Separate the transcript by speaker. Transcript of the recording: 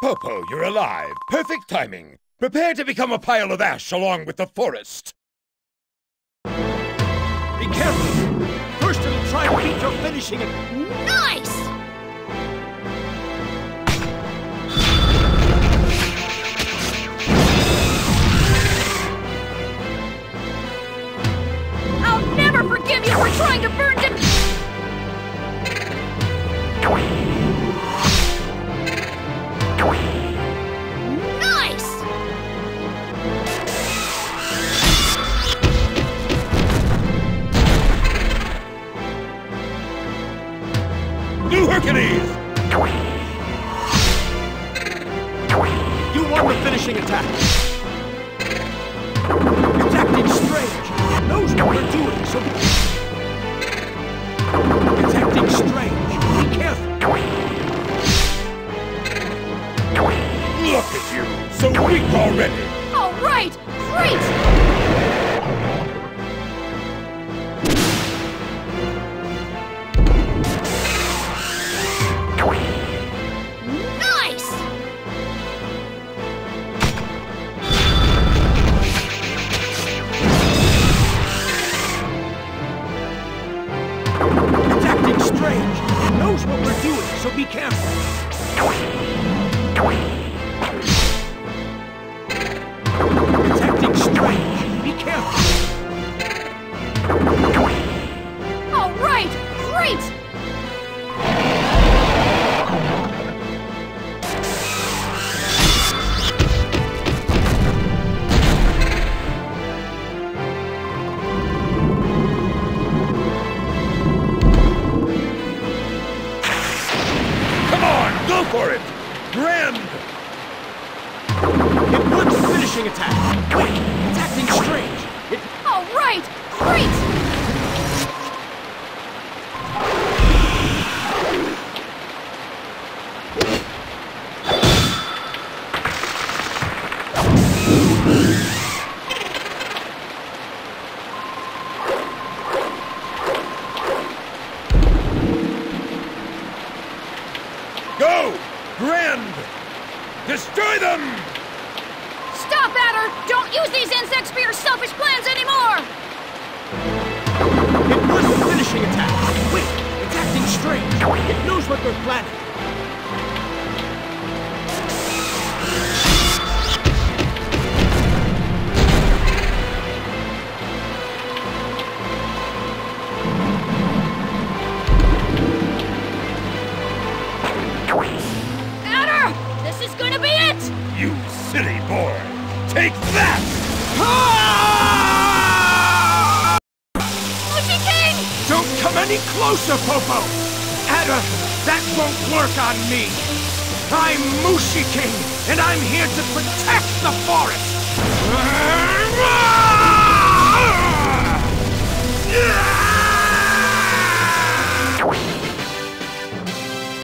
Speaker 1: Popo, you're alive. Perfect timing. Prepare to become a pile of ash along with the forest.
Speaker 2: Be careful! First it'll try to beat your finishing it.
Speaker 3: Nice! I'll never forgive you for trying to burn him! Nice!
Speaker 1: New Hercules!
Speaker 2: You won the finishing attack. It's acting strange. It knows what we're doing, so... It's acting strange. Be careful.
Speaker 1: Look at you! So weak already!
Speaker 3: All right! Great! Nice!
Speaker 2: It's acting strange. It knows what we're doing, so be careful. It's acting strange. Be careful.
Speaker 3: All right! Great!
Speaker 1: Come on, go for it! Grand!
Speaker 2: It won the finishing attack. Wait, it's acting strange. It...
Speaker 3: All right! Great!
Speaker 1: Go! Grand! Destroy them!
Speaker 3: Stop, Adder! Don't use these insects for your selfish plans anymore!
Speaker 2: It won the finishing attack. Wait, it's acting strange. It knows what we're planning.
Speaker 3: Adder! This is gonna be it!
Speaker 1: You silly boy! Take that!
Speaker 3: Mushiking!
Speaker 2: Don't come any closer, Popo! Adder, that won't work on me! I'm Mushiking, and I'm here to protect the forest!